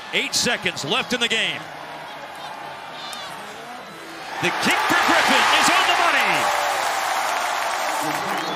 8 seconds left in the game. The kick for Griffin is on the money.